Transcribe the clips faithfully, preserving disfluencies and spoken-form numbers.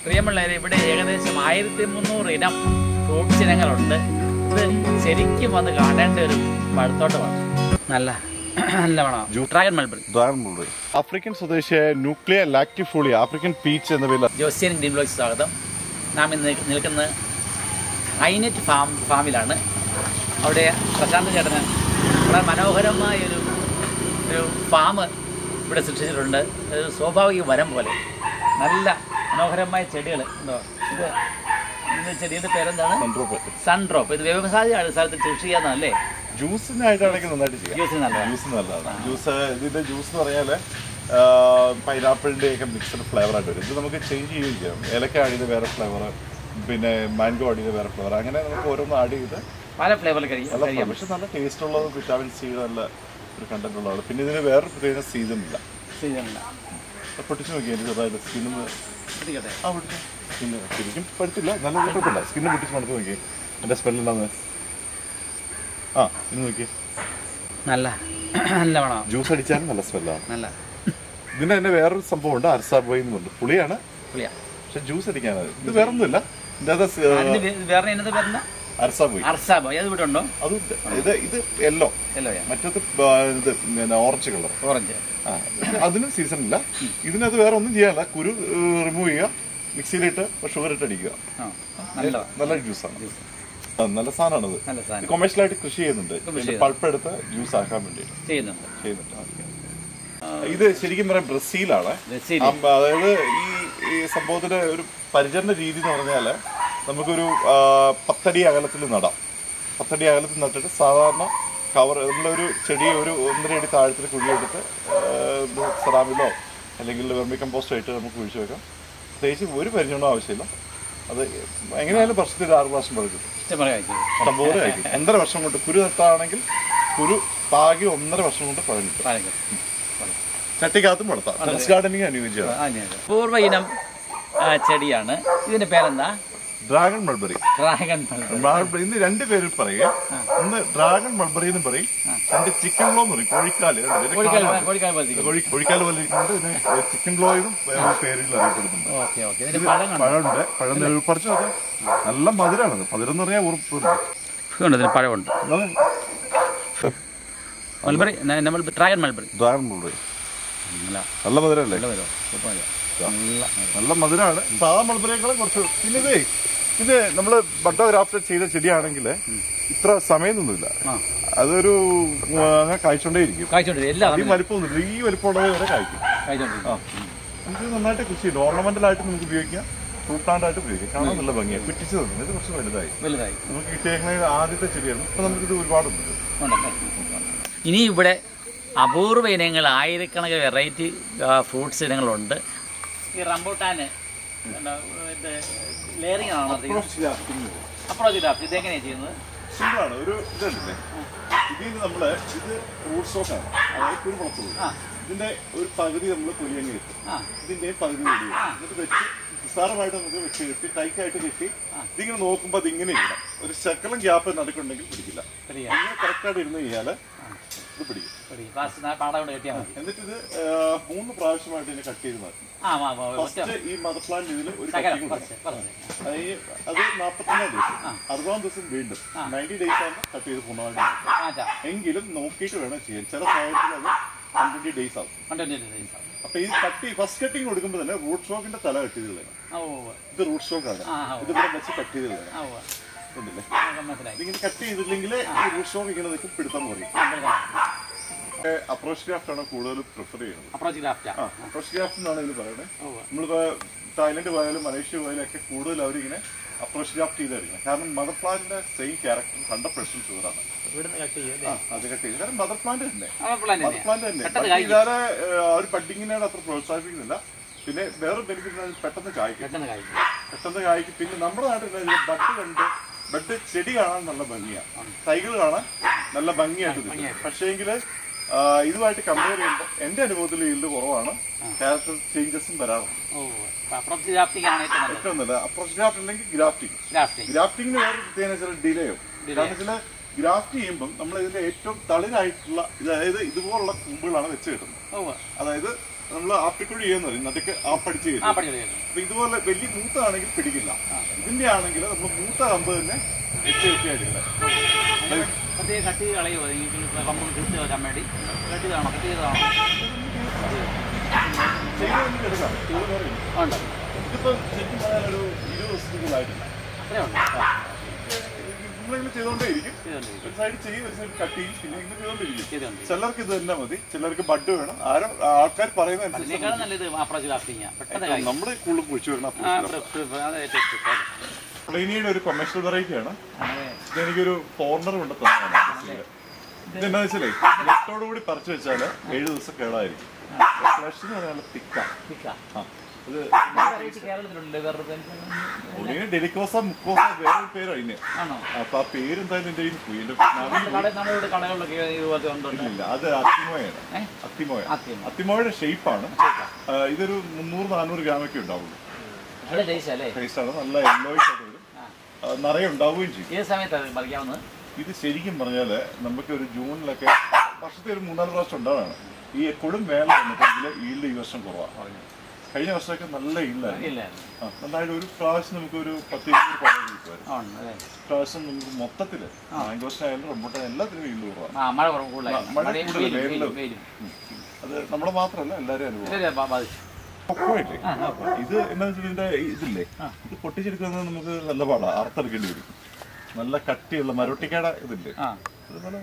പ്രിയമുള്ളവരെ, ഇവിടെ ഏകദേശം ആയിരത്തി മുന്നൂറ് ഇനം ഫ്രൂട്ട്സ് ഇനങ്ങളുണ്ട്. ഇത് ശരിക്കും വന്ന് കാണേണ്ട ഒരു പഴത്തോട്ടമാണ്. നല്ല നല്ല മണം. Dragon mulberry. Dragon mulberry African സ്വദേശിയായ ന്യൂക്ലിയർ ലാക്റ്റിഫോളിയ ആഫ്രിക്കൻ പീച്ച് എന്ന പേരിൽ. ജോസിയൻ ഗ്രീൻ ബ്ലോഗ്സിലേക്ക് സ്വാഗതം. നാം ഇന്ന് നിൽക്കുന്നത് ഐനെറ്റ് ഫാം ഫാമിലാണ്. അവിടെ പ്രശാന്ത് ചേട്ടന് വളരെ മനോഹരമായൊരു ഒരു ഫാം ഇവിടെ സൃഷ്ടിച്ചിട്ടുണ്ട്. ഒരു സ്വാഭാവിക വരം പോലെ നല്ല മനോഹരമായ ചെടികൾ ഉണ്ടോ. ഇത് ഇത് ചെടിയുടെ പേരെന്താണ്? സൺഡ്രോപ്പ്. ഇത് വ്യവസായ അടിസ്ഥാനത്തിൽ കൃഷി ചെയ്യാന്നല്ലേ? ജ്യൂസിനായിട്ടാണെങ്കിൽ നന്നായിട്ട് ചെയ്യാം. ജ്യൂസിന് നല്ലതാണ്. ജ്യൂസ് നല്ലതാണ്. ജ്യൂസ് ഇതിന്റെ ജ്യൂസ് എന്ന് പറഞ്ഞാൽ പൈനാപ്പിളിന്റെ ഒക്കെ മിക്സഡ് ഫ്ലേവർ ആയിട്ട് വരും. ഇത് നമുക്ക് ചേഞ്ച് ചെയ്യുകയും ചെയ്യാം. ഏലക്ക ആഡ് ചെയ്ത് വേറെ ഫ്ലേവർ, പിന്നെ മാംഗോ ആഡ് ചെയ്ത് വേറെ ഫ്ലേവർ, അങ്ങനെ നമുക്ക് ഓരോന്ന് ആഡ് ചെയ്ത് പല ഫ്ലേവറിൽ കഴിക്കാം. പക്ഷെ നല്ല ടേസ്റ്റ് ഉള്ളത്, വിറ്റാമിൻ സി നല്ല ഒരു കണ്ടന്റ് ഉള്ളതാണ്. പിന്നെ ഇതിന് വേറെ പ്രത്യേക സീസൺ ഇല്ല. സീസണില്ല. പൊട്ടിച്ച് നോക്കിയാൽ ചെറുതായിട്ട് സ്കിന്ന് ആ പൊട്ടിച്ച് സ്കിന്ന് ശരിക്കും പഴുത്തില്ല, നല്ല കുഴപ്പമില്ല. സ്കിന്ന് പൊട്ടിച്ച് മണത്ത് നോക്കി എൻ്റെ സ്മെല്ലുണ്ടാന്ന്. ആ ഇന്ന് നോക്കി നല്ല നല്ല മണം. ജ്യൂസ് അടിച്ചാലും നല്ല സ്മെല്ലാണ്. നല്ല ഇതിന് തന്നെ വേറൊരു സംഭവം ഉണ്ട്, അർസാബോയ് എന്നുണ്ട്. പുളിയാണ്, പുളിയാ. പക്ഷെ ജ്യൂസ് അടിക്കാനത്. ഇത് വേറെ ഒന്നുമില്ല. അർസാബോയ് അത് ഇവിടെ ഉണ്ടോ? അത് ഇത് ഇത് യെല്ലോ, മറ്റത് ഇത് ഓറഞ്ച് കളർ. ഓറഞ്ച്. ആ അതിനും സീസൺ ഇല്ല. ഇതിനകത്ത് വേറെ ഒന്നും ചെയ്യാനില്ല. കുരു റിമൂവ് ചെയ്യുക, മിക്സിയിലിട്ട് ഷുഗർ ഇട്ട് അടിക്കുക. നല്ല ജ്യൂസാണ്, നല്ല സാധനമാണത്. കൊമേഴ്ഷ്യലായിട്ട് കൃഷി ചെയ്യുന്നുണ്ട്. പൾപ്പ് എടുത്ത് ജ്യൂസ് ആക്കാൻ വേണ്ടിയിട്ട് ചെയ്യുന്നുണ്ട് ചെയ്യുന്നുണ്ട് ഇത് ശരിക്കും പറയാം ബ്രസീലാണ്. അതായത് ഈ ഈ സംഭവത്തിന്റെ ഒരു പരിചരണ രീതി എന്ന് പറഞ്ഞാല് നമുക്കൊരു പത്തടി അകലത്തിൽ നടാം. പത്തടി അകലത്തിൽ നട്ടിട്ട് സാധാരണ കവർ നമ്മളൊരു ചെടി ഒരു ഒന്നര അടി താഴത്തിൽ കുഴിയെടുത്ത് സെറാമിലോ അല്ലെങ്കിൽ വെർമി കമ്പോസ്റ്റോ ആയിട്ട് നമുക്ക് കുഴിച്ചു വെക്കാം. പ്രത്യേകിച്ച് ഒരു പരിചരണവും ആവശ്യമില്ല. അത് എങ്ങനെയായാലും വർഷത്തിൽ ആറ് പ്രാവശ്യം പഴുക്കും. ഇഷ്ടംപോലെ ആയിരിക്കും. ഒന്നര വർഷം കൊണ്ട് കുരു നട്ടാണെങ്കിൽ കുരു പാകി ഒന്നര വർഷം കൊണ്ട് പഴകിക്കും. ചട്ടിക്കകത്തും വളർത്താം. ടെറസ് ഗാർഡനിങ് അനുയോജ്യമാണ്. പൂർവ്വ ഇനം ചെടിയാണ്. ഇതിന്റെ പേരെന്താ? Dragon mulberry. Dragon mulberry. ഇന്ന് രണ്ട് പേരിൽ പറയുക. ഒന്ന് ഡ്രാഗൺ മൾബറി എന്ന് പറയും, രണ്ട് ചിക്കൻ ഗ്ലോ എന്ന് പറയും. കോഴിക്കാല് കോഴിക്കാല് വലിക്കുന്നുണ്ട്. ഇതിന് ചിക്കൻ ഗ്ലോ എന്നും പേരിൽ അറിയപ്പെടുന്നുണ്ട്. പഴമുണ്ട്. പഴം പറിച്ചു നോക്കാം. നല്ല മധുരമാണത്. മധുരം എന്ന് പറഞ്ഞാൽ ഉറപ്പുണ്ട്. പഴമുണ്ട്. Mulberry, dragon mulberry. Dragon mulberry നല്ല മധുരമല്ലേ? നല്ല മധുരമാണ്. സാധാ മൾബറിയേക്കാളും കുറച്ച്. പിന്നെ ഇതേ ഇത് നമ്മള് ബട്ടോ ഗ്രാഫ്റ്റ് ചെയ്ത ചെടിയാണെങ്കിൽ ഇത്ര സമയമൊന്നുമില്ല. അതൊരു അങ്ങനെ കായ്ച്ചോണ്ടേയിരിക്കും. ഈ വലിപ്പമൊന്നുമില്ല. ഈ വലിപ്പമുള്ളത് വരെ കായ്ക്കും. ആ നമുക്ക് നന്നായിട്ട് കൃഷി ചെയ്യും. ഓർണമെന്റലായിട്ട് നമുക്ക് ഉപയോഗിക്കാം, ഫ്രൂട്ട് പ്ലാന്റ് ആയിട്ട് ഉപയോഗിക്കാം. കാണാൻ നല്ല ഭംഗിയാണ്. പിറ്റിച്ച് തന്നെ ഇത് കുറച്ച് വലുതായി വലുതായി നമുക്ക് കിട്ടിയേക്കുന്ന ആദ്യത്തെ ചെടിയാണ്. ഇപ്പൊ നമുക്കിത് ഒരുപാടുണ്ട്. ഇനി ഇവിടെ അപൂർവ ഇനങ്ങൾ, ആയിരക്കണക്കിന് വെറൈറ്റി ഫ്രൂട്ട്സ് ഇനങ്ങളുണ്ട്. ഈ റംബൂട്ടാന് ലെയറിംഗ് ആണോ? അപ്രോച്ച് ഗ്രാഫ്റ്റ് ഇതെങ്ങനെയാണ് ചെയ്യുന്നത്? സിമ്പിളാണ്. ഒരു ഇതല്ലേ, ഇതിൽ നമ്മള് ഇത് റൂട്ട് സ്റ്റോക്കാണ്. അതായത് കുരുമുളക്. ഇതിന്റെ ഒരു പകുതി നമ്മൾ കുഴിയങ്ങി കിട്ടും. ഇതിന്റെ പകുതി കുഴിയും എന്നിട്ട് വെച്ച് നിസ്സാരമായിട്ട് നമുക്ക് വെച്ച് കെട്ടി ടൈറ്റായിട്ട് കെട്ടി ഇതിങ്ങനെ നോക്കുമ്പോൾ അതിങ്ങനെ ഇരിക്കണം. ഒരു ശകലം ഗ്യാപ്പ് നടുക്കുണ്ടെങ്കിൽ പിടിക്കില്ല. ഇങ്ങനെ കറക്റ്റായിട്ട് ഇരുന്ന് കഴിഞ്ഞാല് ഇത് പിടിക്കും. എന്നിട്ട് ഇത് മൂന്ന് പ്രാവശ്യമായിട്ട് ഇതിനെ കട്ട് ചെയ്ത് മാറ്റും. ഫസ്റ്റ് ഈ മദർ പ്ലാന്റ് ഇതിൽ ഒരു കട്ടിങ് കൊടുക്കും. അത് നാൽപ്പത്തൊന്നാം ദിവസം അറുപതാം ദിവസം വീണ്ടും നയൻറ്റി ഡേയ്സ് ആകുമ്പോൾ കട്ട് ചെയ്ത് പൂർണ്ണമായിട്ട് എങ്കിലും നോക്കിയിട്ട് വേണം ചെയ്യാൻ. ചില സാഹചര്യത്തിൽ അത് വൺ ട്വന്റി ഡേയ്സ് ആവും. അപ്പൊ ഈ കട്ടി ഫസ്റ്റ് കട്ടിങ് കൊടുക്കുമ്പോൾ തന്നെ റൂട്ട് സ്റ്റോക്കിന്റെ തല കട്ട് ചെയ്ത് കളയണം. ഇത് റൂട്ട് സ്റ്റോക്ക് ആണ്. ഇത് ഇവിടെ വെച്ച് കട്ട് ചെയ്ത് കളയണം. ഇതിങ്ങനെ കട്ട് ചെയ്തില്ലെങ്കിൽ ഈ റൂട്ട് സ്റ്റോക്ക് ഇങ്ങനെ നിൽക്കും, പിടുത്തം പറയും. അപ്രോച്ച് ഗ്രാഫ്റ്റ് ആണ് കൂടുതൽ പ്രിഫർ ചെയ്യുന്നത്. അപ്രോച്ച് ഗ്രാഫ്റ്റ് എന്നാണ് ഇതിന് പറയുന്നത്. നമ്മളിപ്പോ തായ്ലൻഡ് പോയാലും മലേഷ്യ പോയാലും ഒക്കെ കൂടുതൽ അവരിങ്ങനെ അപ്രോച്ച് ഗ്രാഫ്റ്റ് ചെയ്തായിരിക്കണം. കാരണം മദർ പ്ലാന്റിന്റെ സെയിം ക്യാരക്ടർ ഹൺഡ്രഡ് പെർസെന്റ് ഷുഗറാണ്. അത് കട്ട് ചെയ്ത് കാരണം മദർ പ്ലാന്റ് തന്നെ മദർ പ്ലാന്റ് തന്നെ ഇതാരെ ഒരു ബഡ്ഡിങ്ങിനോട് അത്ര പ്രോത്സാഹിപ്പിക്കുന്നില്ല. പിന്നെ വേറെ ബെനിഫിറ്റ് പെട്ടെന്ന് കായ്ക്കും. പെട്ടെന്ന് കായ്ക്കും. പിന്നെ നമ്മുടെ നാട്ടിൽ ബഡ് കണ്ട് ബഡ് ചെടി കാണാൻ നല്ല ഭംഗിയാണ്, തൈകൾ കാണാൻ നല്ല ഭംഗിയായിട്ട് കിട്ടും. പക്ഷേങ്കില് ഇതുമായിട്ട് കമ്പയർ ചെയ്യുമ്പോൾ എന്റെ അനുഭവത്തിൽ ഈൽഡ് കുറവാണ്. ക്യാരക്ടർ ചേഞ്ചസും വരാറുണ്ട്. ഏറ്റവും നല്ല അപ്രോച്ച് ഗ്രാഫ്റ്റ് അല്ലെങ്കിൽ ഗ്രാഫ്റ്റിംഗ്. ഗ്രാഫ്റ്റിംഗിന് വേറെ പ്രത്യേക ഡിലേയോ. കാരണം വെച്ചാൽ ഗ്രാഫ്റ്റ് ചെയ്യുമ്പോൾ നമ്മൾ ഇതിന്റെ ഏറ്റവും തളിരായിട്ടുള്ള, അതായത് ഇതുപോലുള്ള കൂമ്പുകളാണ് വെച്ച് കിട്ടുന്നത്. അതായത് നമ്മള് ആപ്പിക്കുഴി ചെയ്യുന്ന പറയും നടുക്ക് ആപ്പടിച്ച് ചെയ്യും. അപ്പൊ ഇതുപോലെ വലിയ മൂത്താണെങ്കിൽ പിടിക്കില്ല. ഇതിന്റെ ആണെങ്കിൽ നമ്മൾ മൂത്ത കമ്പ് തന്നെ വെച്ച് വെട്ടിയായിട്ടില്ല. കട്ടി കളയുമോ കമ്പ് കിട്ടി വരാൻ വേണ്ടി കട്ടി കാണോ കട്ടി ചെയ്താണോ ഇതിപ്പോ ശരിക്കും പറയാൻ ഒരു ഇരുപത് ദിവസത്തേക്കുള്ളായിട്ടില്ല. നിങ്ങളിങ്ങനെ ചെയ്തോണ്ടേയിരിക്കും. ഒരു സൈഡ് ചെയ്യും, ഒരു സൈഡ് കട്ട് ചെയ്യും, പിന്നെ ഇങ്ങനെ ചെയ്തോണ്ടിരിക്കും. ചിലർക്ക് ഇത് തന്നെ മതി, ചിലർക്ക് ബഡ് വേണം. ആരോ ആൾക്കാർ പറയുന്ന നമ്മുടെ കൂടുതൽ കുഴിച്ചു വരണം. പ്ലെയിനിയുടെ ഒരു കൊമേഴ്ഷ്യൽ വെറൈറ്റിയാണ്. ഇതെനിക്കൊരു ഫോറിനർ കൊണ്ട് തന്നതാണ്. ഇതെന്താ വെച്ചാലേ നെറ്റോടുകൂടി പറിച്ചു വെച്ചാല് ഏഴു ദിവസം കേടായിരിക്കും. ഫ്ലഷ് എന്ന് പറഞ്ഞാൽ തിക്കാ. ഡെലിക്കോസ മുക്കോസ വേറൊരു പേര് അതിന്. അപ്പൊ ആ പേരെന്തായാലും എന്റെ കയ്യിൽ പോയി. ഇല്ല, അത് അത്തിമോയാണ്. അത്തിമോയ അത്തിമോയുടെ ഷേപ്പാണ്. ഇതൊരു മുന്നൂറ് നാനൂറ് ഗ്രാമൊക്കെ ഉണ്ടാവുള്ളൂ. ടേസ്റ്റാണ്. നല്ല യെല്ലോയിഷ് ആയിട്ട് വരും. നിറയെ ഉണ്ടാവുകയും ചെയ്യും. ഇത് ശരിക്കും പറഞ്ഞാല് നമുക്ക് ഒരു ജൂണിലൊക്കെ വർഷത്തെ ഒരു മൂന്നാല് പ്രാവശ്യം ഉണ്ടാവാണ്. ഈ എപ്പോഴും വേല വന്നിട്ടെങ്കിൽ ഈൽഡ് ഈ വർഷം കുറവാണ്. കഴിഞ്ഞ വർഷമൊക്കെ നല്ല ഈൽഡായിരുന്നു. നന്നായിട്ട് ഒരു പ്രാവശ്യം നമുക്ക് ഒരു പത്ത് ഇരുപത് പഴം കിട്ടുമായിരുന്നു. പ്രാവശ്യം നമുക്ക് മൊത്തത്തില് മാങ്കോസ്റ്റായാലും റംബൂട്ടാൻ എല്ലാത്തിനും ഈൽഡ് കുറവാണ്. മഴ കൂടുതൽ വേനലും അത് നമ്മളെ മാത്രമല്ല എല്ലാവരും അനുഭവം. പൊക്കോയില്ലേ ഇത് എന്താ വെച്ചാൽ ഇതിന്റെ ഇതില്ലേ ഇത് പൊട്ടിച്ചെടുക്കുന്നത് നമുക്ക് നല്ല പാടാണ്. അറുത്തെടുക്കേണ്ടി വരും. നല്ല കട്ടിയുള്ള മരൊട്ടിക്കട ഇതില്ലേ അതുപോലെ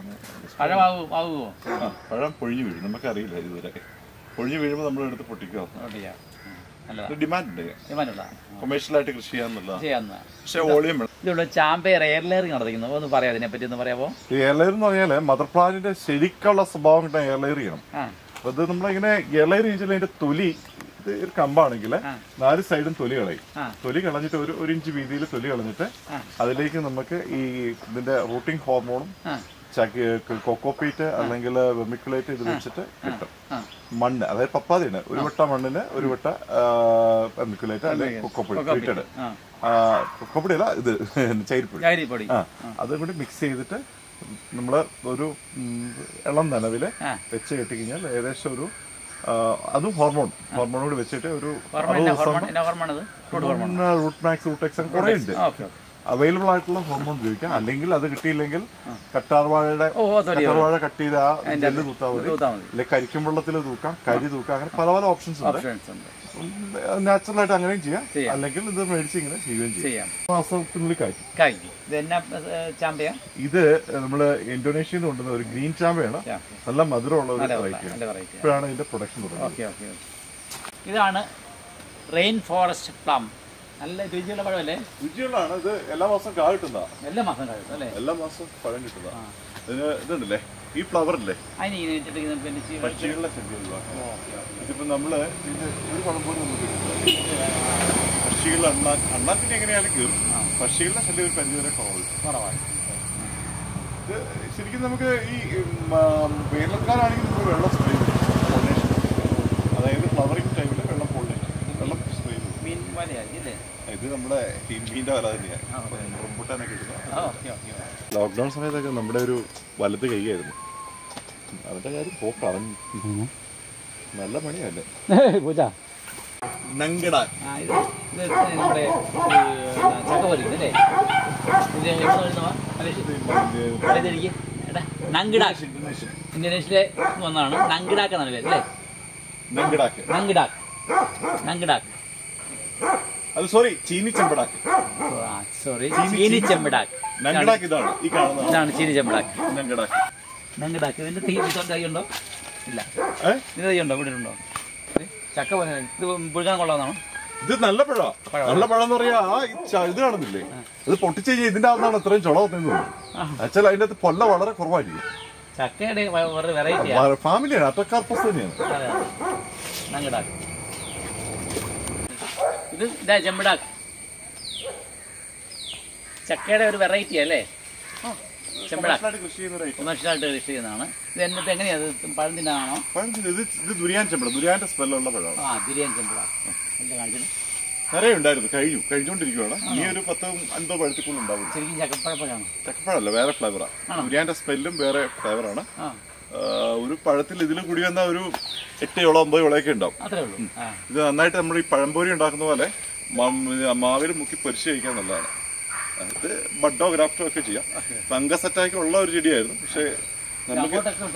പഴം പൊഴിഞ്ഞു വീഴും. നമുക്കറിയില്ല ഇതുവരെ. പൊഴിഞ്ഞു വീഴുമ്പോൾ നമ്മളെടുത്ത് പൊട്ടിക്കുക. ഡിമാൻഡ് കൊമേഴ്ഷ്യലായിട്ട് കൃഷി ചെയ്യാന്നുള്ളതാണ്. പക്ഷെ വോളിയം എയർ ലെയറിംഗ് നടത്തിക്കുന്നത് ഒന്ന് പറയാം. അതിനെ പറ്റി ഒന്ന് പറയാമോ? എയർ ലെയർ എന്ന് പറഞ്ഞാല് മദർ പ്ലാന്റിന്റെ ശരിക്കുള്ള സ്വഭാവം കിട്ടാൻ എയർ ലെയർ ചെയ്യണം. അപ്പൊ ഇത് നമ്മളിങ്ങനെ എയർ ലെയർ ചെയ്താൽ അതിന്റെ തൊലി ഇത് ഒരു കമ്പാണെങ്കിൽ നാല് സൈഡും തൊലി കളയും. തൊലി കളഞ്ഞിട്ട് ഒരു ഒരു ഇഞ്ച് വീതിയിൽ തൊലി കളഞ്ഞിട്ട് അതിലേക്ക് നമുക്ക് ഈ ഇതിന്റെ റൂട്ടിംഗ് ഹോർമോണും കൊക്കോപീറ്റ് അല്ലെങ്കിൽ വെമിക്കുലേറ്റ് ഇത് വെച്ചിട്ട് കിട്ടും. മണ്ണ് അതായത് പപ്പാതിയാണ്. ഒരു വട്ട മണ്ണിന് ഒരു വട്ട വെമിക്കുലേറ്റ് അല്ലെങ്കിൽ കൊക്കോപ്പൊടി ട്രീറ്റഡ് കൊക്കോപ്പൊടിയല്ല ഇത് ചൈരിപ്പൊടി ആ അതും കൂടി മിക്സ് ചെയ്തിട്ട് നമ്മള് ഒരു ഇളം നനവില് വെച്ച് കെട്ടിക്കഴിഞ്ഞാൽ ഏകദേശം ഒരു അതും ഹോർമോൺ ഹോർമോൺ കൂടി വെച്ചിട്ട് ഒരു റൂട്ട് മാക്സ് റൂട്ട് എക്സ് കുറെ ഉണ്ട്. അവൈലബിൾ ആയിട്ടുള്ള ഹോർമോൺ ഉപയോഗിക്കാം. അല്ലെങ്കിൽ അത് കിട്ടിയില്ലെങ്കിൽ കറ്റാർവാഴയുടെ കറ്റാർവാഴ കട്ട് ചെയ്ത് ആ ജെല്ല് തൂത്താ മതി. അല്ലെങ്കിൽ കരിക്കും വെള്ളത്തിൽ തൂക്കാം, കരി തൂക്കാം. അങ്ങനെ പല പല ഓപ്ഷൻസ് ഉണ്ട്. നാച്ചുറൽ ആയിട്ട് അങ്ങനെയും ചെയ്യാം. അല്ലെങ്കിൽ ഇത് മേടിച്ച് ഇങ്ങനെ ചെയ്യുകയും ചെയ്യാം. മാസത്തിനുള്ളിൽ കായ്ക്കും. ഇത് നമ്മള് ഇന്തോനേഷ്യയിൽ നിന്ന് കൊണ്ടുവന്ന ഒരു ഗ്രീൻ ചാമ്പയാണ്. നല്ല മധുരമുള്ള ഒരു വെറൈറ്റിയാണ്. ഇപ്പോഴാണ് ഇതിന്റെ പ്രൊഡക്ഷൻ തുടങ്ങുന്നത്. ഇതാണ് റെയിൻ ഫോറസ്റ്റ് പ്ലം. നല്ല രുചിയുള്ള പഴമല്ലേ? രുചിയുള്ളതാണ്. ഇത് എല്ലാ മാസവും കായ കിട്ടുന്നതാ. എല്ലാ മാസം കായ കിട്ടും അല്ലേ? എല്ലാ മാസവും പഴം കിട്ടുന്നതാ. ഇതിന് ഇതുണ്ടല്ലേ ഈ ഫ്ലവർ അല്ലേ പക്ഷികളുടെ ശല്യമുള്ള. ഇതിപ്പോ നമ്മള് ഇത് ഒരു പഴം പോലും നമുക്ക് പക്ഷികളുടെ അണ്ണാൻ അണ്ണാത്തിന് എങ്ങനെയാലും കയറും. പക്ഷികളുടെ ശല്യം ഒരു പരിധി വരെ കുറവാണ്. ഇത് ശരിക്കും നമുക്ക് ഈ വേനൽക്കാലാണെങ്കിൽ നമുക്ക് വെള്ളം സ്പ്രേ ചെയ്യും. അതായത് ഫ്ലവറിംഗ് ടൈമിൽ വെള്ളം പൊള്ളില്ല. വെള്ളം സ്പ്രേ ചെയ്യും. ഇത് നമ്മുടെ മീൻ്റെ വല തന്നെയാണ്. റംബൂട്ടാനൊക്കെ കിട്ടുന്നത്. ലോക്ക്ഡൌൺ സമയത്തൊക്കെ നമ്മുടെ ഒരു വലത് കൈയായിരുന്നു. അതിന്റെ കാര്യം പോ പറഞ്ഞു. നല്ല പണിയല്ലേ നങ്കടാൻ. നമ്മുടെ നങ്കിടാക്ക് ഇന്തോനേഷ്യയിലെ വന്നാണ്. നങ്കിടാക്ക് എന്നാണ് പേര് അല്ലേ? നങ്കിടാക്ക് നങ്കിടാക്ക് നങ്കിടാക്ക് അത് സോറി ചീനി ചെമ്പടാക്ക്. സോറി ചീനി ചെമ്പടാക്ക്. നങ്കടാക്ക് ഇതാണ് ഈ കാണുന്നത്. ഇതാണ് ചീനി ചെമ്പടാക്ക്. നങ്കടാക്ക് നങ്കടാക്ക് ഇതിന്റെ തീ തൈയുണ്ടോ? ഇല്ല. ഇത് തൈയുണ്ടോ? ഇവിടെ ഉണ്ടോ? ചക്ക പോലെ ഇത് പുഴുകാൻ കൊള്ളാവുന്നതാണോ? ഇത് നല്ല പഴം. നല്ല പഴം എന്ന് പറയാ ആ ഇത് കാണുന്നില്ലേ? ഇത് പൊട്ടിച്ച് കഴിഞ്ഞാൽ ഇതിന്റെ അകത്താണ് ഇത്രയും ചുള വന്നു. ആക്ച്വലി അതിന്റെ അകത്ത് പൊല്ല വളരെ കുറവായിരിക്കും. ചക്കയുടെ വെറൈറ്റി ഫാമിലിയാണ്. അറ്റക്കാർപ്പസ് തന്നെയാണ്. നങ്കടാക്ക്. ഇത് ഇതാ ചെമ്പടാക്ക്. ചക്കയുടെ ഒരു വെറൈറ്റി അല്ലേ? ചെമ്പടാക്ക് കൊമേഴ്ഷ്യലായിട്ട് കൃഷി ചെയ്യുന്നതാണ്. ഇത് എന്നിട്ട് എങ്ങനെയാണ് പഴം തിന്നാണോ? പഴം ഇത് ഇത് ദുരിയാൻ ചെമ്പട. ദുരിയാന്റെ സ്മെല്ലുള്ള പഴമാണ്. ആ ദുരിയാൻ ചെമ്പട. എന്താ കാണിച്ചത്? നിറയെ ഉണ്ടായിരുന്നു. കഴിഞ്ഞു കഴിഞ്ഞുകൊണ്ടിരിക്കുകയാണ്. ഈ ഒരു പത്തോ അൻപതോ പഴത്തിക്കുള്ളും ഉണ്ടാവും. ശരിക്കും ചക്കപ്പഴപ്പഴമാണ്. ചക്കപ്പഴമല്ല, വേറെ ഫ്ലേവറാണ്. ദുരിയാന്റെ സ്മെല്ലും വേറെ ഫ്ലേവറാണ്. ഒരു പഴത്തിൽ ഇതിൽ കൂടി വന്ന ഒരു എട്ട് യോളം ഒമ്പത് യോളൊക്കെ ഉണ്ടാവും. ഇത് നന്നായിട്ട് നമ്മൾ ഈ പഴംപൊരി ഉണ്ടാക്കുന്ന പോലെ മാവിൽ മുക്കി പൊരിച്ച് കഴിക്കാൻ നല്ലതാണ്. ഇത് ബഡോ ഗ്രാഫ്റ്റോ ഒക്കെ ചെയ്യാം. ഫംഗസ് അറ്റാക്ക് ഉള്ള ഒരു ചെടിയായിരുന്നു. പക്ഷെ നമുക്ക്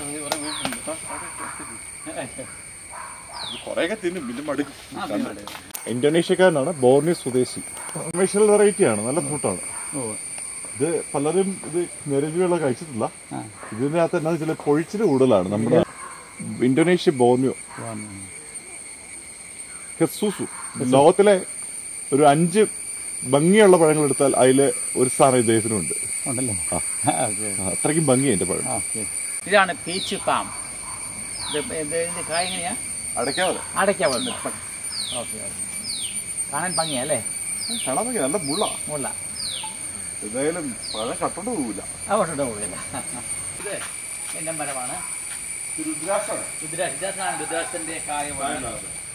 കുറെയൊക്കെ തിന്നും, പിന്നെ മടുക്കും. ഇന്തോനേഷ്യക്കാരനാണ്, ബോർണിയോ സ്വദേശി. കൊമേഴ്ഷ്യൽ വെറൈറ്റി ആണ്, നല്ല ഫ്രൂട്ടാണ്. ഇത് പലരും ഇത് നിരഞ്ജുള്ള കഴിച്ചിട്ടില്ല. ഇതിൻ്റെ അകത്ത് എന്നാ വെച്ചാൽ പൊഴിച്ചില് കൂടുതലാണ്. നമ്മുടെ ഇന്തോനേഷ്യ ബോർണിയോ കെസൂസു, ലോകത്തിലെ ഒരു അഞ്ച് ഭംഗിയുള്ള പഴങ്ങൾ എടുത്താൽ അതില് ഒരു സ്ഥാനം ഇദ്ദേഹത്തിനുണ്ട്. അത്രയ്ക്കും ഭംഗിയാ എന്റെ പഴം. ഇതാണ് പീച്ച് പാം. അടയ്ക്കാവല്ലേ? അടയ്ക്കാവല്ല. കാണാൻ ഭംഗിയാ അല്ലേ? കാണാൻ ഭംഗി, നല്ല മുള്ള മുള്ള. എന്തായാലും പഴം കട്ടോണ്ട് പോവില്ല. കട്ടോണ്ട് പോവില്ല. ഇത് എന്റെ മരമാണ്. രുദ്രാക്ഷാണ്. രുദ്രാക്ഷാണ്. രുദ്രാക്ഷന്റെ കായമാണ്.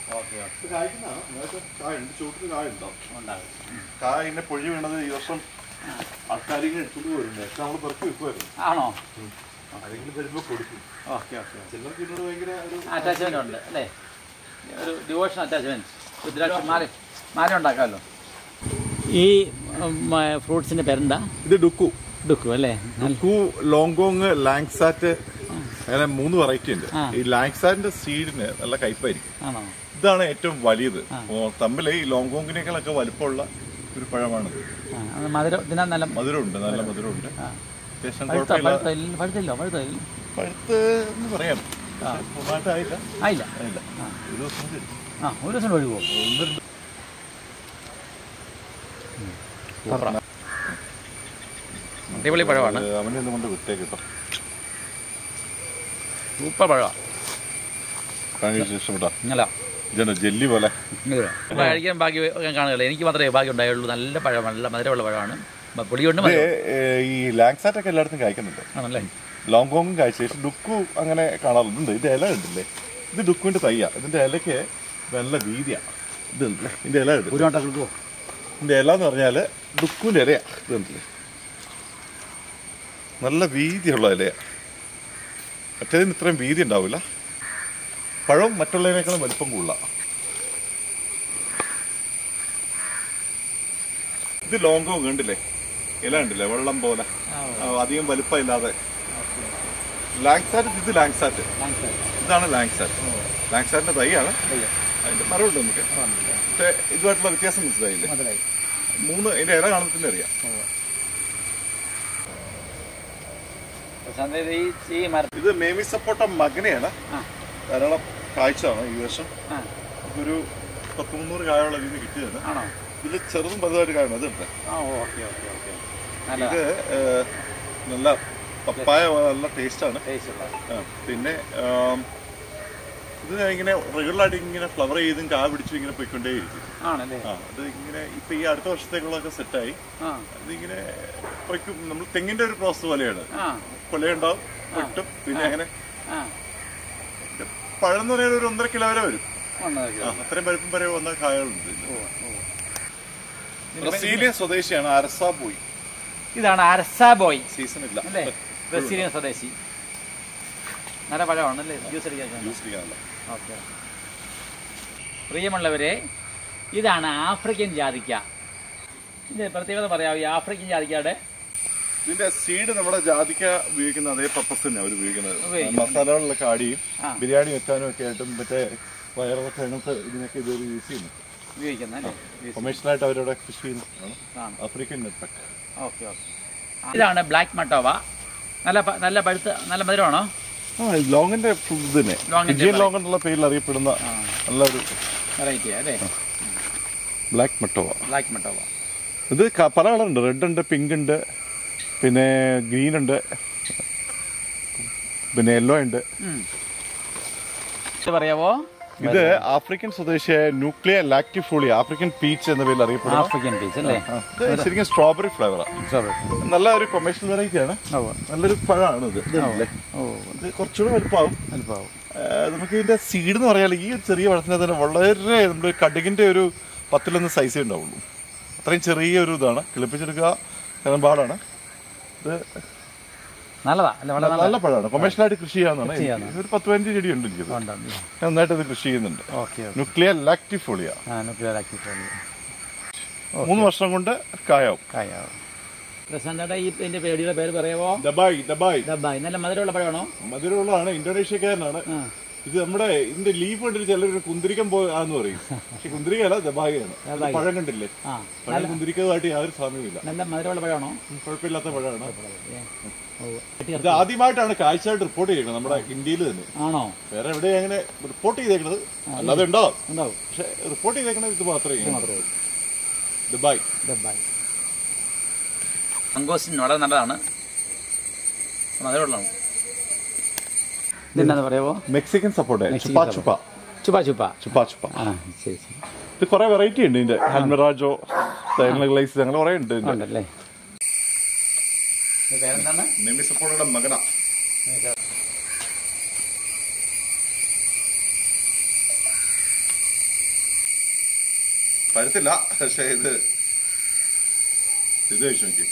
കായ ഇങ്ങനെ പൊഴി വീണത് ഈ വർഷം ആൾക്കാർ എടുത്തോണ്ട് പോരുന്നുണ്ട്. പക്ഷെ നമ്മള് പെറുക്കി വെക്കുമായിരുന്നു. ആണോ? ആരെങ്കിലും വരുമ്പോ കൊടുക്കും. ചിലർക്ക് ഇതിനോട് ഭയങ്കര അറ്റാച്ച്മെന്റ് ഉണ്ട് അല്ലേ? ഒരു ഡിവോഷൻ അറ്റാച്ച്മെന്റ്. രുദ്രാക്ഷ മാല മാല ഉണ്ടാക്കാമല്ലോ. ഈ ഫ്രൂട്ട്സിന്റെ പേരെന്താ? ഇത് ഡുക്കു. ഡുക്കു അല്ലേ? ഡുക്കു, ലോങ്കോങ്, ലാങ്സാറ്റ്, അങ്ങനെ മൂന്ന് വെറൈറ്റി ഉണ്ട്. ഈ ലാങ്സാറ്റിന്റെ സീഡിന് നല്ല കയ്പായിരിക്കും. ഇതാണ് ഏറ്റവും വലിയത്. തമ്മിൽ ഈ ലോങ്കോങ്ങിനേക്കാളൊക്കെ വലുപ്പമുള്ള ഒരു പഴമാണ്. മധുരമുണ്ട്, നല്ല മധുരമുണ്ട്. പഴുത്ത് എന്ന് പറയാം. ആയില്ല ആയില്ല ഒരു ദിവസം ഒരു ദിവസം ഒഴുകുമോ? അടിപൊളി പഴമാണ്. അവനെ കൊണ്ട് വിട്ടേ കേട്ടോ. സൂപ്പർ പഴമാണ്. ഇഷ്ടപ്പെട്ടോ? ജെല്ലി പോലെ കഴിക്കാൻ ഭാഗ്യം കാണുകയില്ല. എനിക്ക് മാത്രമേ ഭാഗ്യം ഉണ്ടായുള്ളൂ. നല്ല പഴം, നല്ല മധുരമുള്ള പഴമാണ്. പൊടിയുണ്ട്. ഈ ലാങ്സാറ്റ് ഒക്കെ എല്ലായിടത്തും കഴിക്കുന്നുണ്ട് ആണല്ലേ? ലോങ്കോങ്ങും കഴിച്ച ശേഷം ഡുക്കു അങ്ങനെ കാണാറുണ്ട്. ഇതിന്റെ ഇല ഉണ്ടല്ലേ? ഇത് ഡുക്കുവിന്റെ തയ്യാ. ഇതിന്റെ ഇലയ്ക്ക് നല്ല വീതിയാ. ഇത് ഇതിന്റെ ഇല ഉണ്ട്. ഇതിന്റെ ഇല എന്ന് പറഞ്ഞാല് ഡുക്കുവിന്റെ ഇലയാ. ഇതുണ്ടല്ലേ? നല്ല വീതിയുള്ള ഇലയാ. മറ്റേതിന് ഇത്രയും വീതി ഉണ്ടാവില്ല. പഴം മറ്റുള്ളതിനേക്കാളും വലിപ്പം കൂടുതല. ഇത് ലോങ്കോങ് കണ്ടില്ലേ? ഇല ഉണ്ടല്ലേ? വെള്ളം പോലെ, അധികം വലിപ്പം ഇല്ലാതെ. ലാങ്സാറ്റ്, ഇത് ലാങ്സാറ്റ്. ഇതാണ് ലാങ്സാറ്റ്. ലാങ്സാറ്റിന്റെ തൈയാണ്. അതിന്റെ മരമുണ്ട് നമുക്ക്. പക്ഷെ ഇതുമായിട്ടുള്ള വ്യത്യാസം മനസ്സിലായില്ലേ? മൂന്ന് ഇതിന്റെ ഇല കാണുന്നതിന്റെ അറിയാം. ഇത് മേമി സപ്പോട്ട മകനെയാണ്. ധാരാളം കാഴ്ചയാണ് ഈ വർഷം. ഒരു പത്ത് മുന്നൂറ് കായോളം ഇതിന് കിട്ടിയതാണ്. ഇതിൽ ചെറുതും വലുതായിട്ട് കായാണ്. അതുണ്ട്. ഇത് നല്ല പപ്പായ നല്ല ടേസ്റ്റാണ്. പിന്നെ ഇത് ഇങ്ങനെ റെഗുലറായിട്ട് ഇങ്ങനെ ഫ്ലവർ ചെയ്തും കാ പിടിച്ചും ഇങ്ങനെ പോയിക്കൊണ്ടേയിരിക്കും. അത് ഇങ്ങനെ ഇപ്പൊ ഈ അടുത്ത വർഷത്തേക്കുള്ളതൊക്കെ സെറ്റായി. അതിങ്ങനെ പൊയ്ക്കും. നമ്മൾ തെങ്ങിന്റെ ഒരു പ്രോസസ് പോലെയാണ്. കൊലയുണ്ടാവും, വെട്ടും, പിന്നെ അങ്ങനെ പഴം എന്ന് പറയുന്നത് ഒരു ഒന്നര കിലോ വരെ വരും. അത്രയും വലിപ്പം വരെ വന്ന കായകളുണ്ട്. ബ്രസീലിയൻ സ്വദേശിയാണ് അരസാ ബോയ്. ഇതാണ് അരസാ ബോയ്. സീസൺ ഇല്ല. ബ്രസീലിയൻ സ്വദേശി. നല്ല പഴമാണ്. ജ്യൂസ് അടിക്കാനല്ല. ഓക്കെ. പ്രിയമുള്ളവരെ, ഇതാണ് ആഫ്രിക്കൻ ജാതിക്ക. ഇതിന്റെ പ്രത്യേകത പറയാം. ഈ ആഫ്രിക്കൻ ജാതിക്കയുടെ ഇതിന്റെ സീഡ് നമ്മുടെ ജാതിക്ക ഉപയോഗിക്കുന്ന അതേ പർപ്പസ് തന്നെ അവർ ഉപയോഗിക്കുന്നത്. മസാലകളിലൊക്കെ ആടിയും ബിരിയാണി വെക്കാനും ഒക്കെ ആയിട്ടും മറ്റേ വയറൊക്കെ അങ്ങനത്തെ ഇതിനൊക്കെ ഇത് യൂസ് ചെയ്യുന്നു. കൊമേഴ്ഷ്യലായിട്ട് അവരവിടെ കൃഷി ചെയ്യുന്നതാണ് ആഫ്രിക്കൻ നെറ്റ്വർക്ക്. Okay okay. ഇതാണ് ബ്ലാക്ക് മട്ടോവ. നല്ല നല്ല പഴുത്ത് നല്ല മധുരമാണോ? ആ, ലോങ്ങിന്റെ ഇത് തന്നെ. ഇന്ത്യൻ ലോങ് എന്നുള്ള പേരിൽ അറിയപ്പെടുന്ന നല്ലൊരു വെറൈറ്റി അല്ലേ? ബ്ലാക്ക് മട്ടോവ. ബ്ലാക്ക് മട്ടോവ. ഇത് പല കളറുണ്ട്. റെഡ് ഉണ്ട്, പിങ്ക് ഉണ്ട്, പിന്നെ ഗ്രീൻ ഉണ്ട്, പിന്നെ യെല്ലോ ഉണ്ട്. പറയാവോ? ഇത് ആഫ്രിക്കൻ സ്വദേശിയായ ന്യൂക്ലിയർ ലാക്ടിഫോളിയ, ആഫ്രിക്കൻ പീച്ച് എന്ന പേരിൽ അറിയപ്പെടുന്നു. ആഫ്രിക്കൻ പീച്ച് അല്ലേ? ശരിക്കും സ്ട്രോബെറി ഫ്ലേവറാണ്. നല്ല ഒരു കൊമേഴ്ഷ്യൽ വെറൈറ്റി ആണ്. നല്ലൊരു പഴമാണ് ഇത്. ഇത് കുറച്ചുകൂടെ വലുപ്പമാവും. നമുക്ക് ഇതിന്റെ സീഡ് എന്ന് പറയാൻ ഈ ഒരു ചെറിയ പഴത്തിന് തന്നെ വളരെ നമ്മുടെ കടുകിന്റെ ഒരു പത്തിലൊന്ന് സൈസേ ഉണ്ടാവുള്ളൂ. അത്രയും ചെറിയ ഒരു ഇതാണ്. കിളിപ്പിച്ചെടുക്കുക പാടാണ്. ഇത് നല്ലതാ നല്ല പഴമാണ്. കൊമേഴ്ഷ്യലായിട്ട് കൃഷി ചെയ്യാവുന്നതാണ്. ഒരു പത്ത് പതിനഞ്ച് ചെടി ഉണ്ട് എനിക്ക്. നന്നായിട്ട് ഇത് കൃഷി ചെയ്യുന്നുണ്ട്. ന്യൂക്ലിയർ ലാക്ടിഫോളിയ. മൂന്ന് വർഷം കൊണ്ട് കായാവും. ഇതിന്റെ പേടിയുടെ പേര് പറയാമോ? ദബായ്. ദബായ് ദബായ് നല്ല മധുരമുള്ള പഴമാണോ? മധുരമുള്ളതാണ്. ഇന്തോനേഷ്യക്കാരനാണ്. ഇത് നമ്മുടെ ഇതിന്റെ ലീഫ് കണ്ടിട്ട് ചിലർ കുന്തിരിക്കം പോകാന്ന് പറയും. പക്ഷെ കുന്തിരിക്കല്ല, ദബായിയാണ്. പഴം കണ്ടില്ലേ? പഴം കുന്തിരിക്കതുമായിട്ട് യാതൊരു സാമ്യമില്ല. നല്ല മധുരമുള്ള പഴമാണോ? കുഴപ്പമില്ലാത്ത പഴമാണ്. ഇത് ആദ്യമായിട്ടാണ് കാഴ്ചയായിട്ട് റിപ്പോർട്ട് ചെയ്യുന്നത് നമ്മുടെ ഇന്ത്യയിൽ തന്നെ. ആണോ? വേറെ എവിടെ അങ്ങനെ റിപ്പോർട്ട് ചെയ്തേക്കുന്നത് അല്ലാതെ ഉണ്ടാവും. പക്ഷെ റിപ്പോർട്ട് ചെയ്തേക്കുന്നത് ഇത് മാത്രമേ. ദുബായ്. ദുബായ് മംഗോസ്റ്റിൻ വളരെ നല്ലതാണ്. മധുരമുള്ളതാണ്. ഇതെന്താ പറയാമോ? Mexican sapote. ചുപ്പാ ചുപ്പ. ചുപ്പാ ചുപ്പ. ചുപ്പാ ചുപ്പ. ഇത് കുറെ വെറൈറ്റി ഉണ്ട്. ഇതിന്റെ ഹൽമറാജോ, സൈനഗ്ലൈസ്, അങ്ങനെ കുറെ ഉണ്ട്. ഉണ്ടല്ലേ? പേരെന്താണ്? മെമ്മി സപ്പോർട്ടയുടെ മകന. പഴുത്തില്ല, പക്ഷെ ഇത് ഇത് കഴിച്ചു നോക്കി.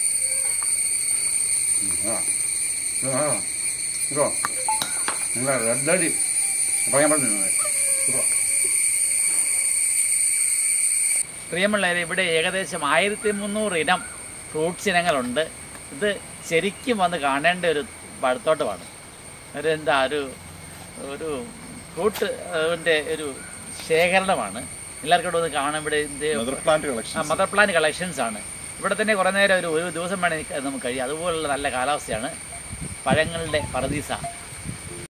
പ്രിയമുള്ളവരെ, ഇവിടെ ഏകദേശം ആയിരത്തി മുന്നൂറ് ഇനം ഫ്രൂട്ട്സ് ഇനങ്ങളുണ്ട്. ഇത് ശരിക്കും വന്ന് കാണേണ്ട ഒരു പഴത്തോട്ടമാണ്. ഒരു എന്താ ഒരു ഒരു ഫ്രൂട്ട് ഒരു ശേഖരണമാണ്. എല്ലാവർക്കും ഇവിടെ ഒന്ന് കാണാൻ. ഇവിടെ മദർ പ്ലാന്റ് കളക്ഷൻസ് ആണ്. ഇവിടെ തന്നെ കുറേ നേരം ഒരു ഒരു ദിവസം വേണമെങ്കിൽ നമുക്ക് കഴിയും. അതുപോലുള്ള നല്ല കാലാവസ്ഥയാണ്. പഴങ്ങളുടെ പറദീസ.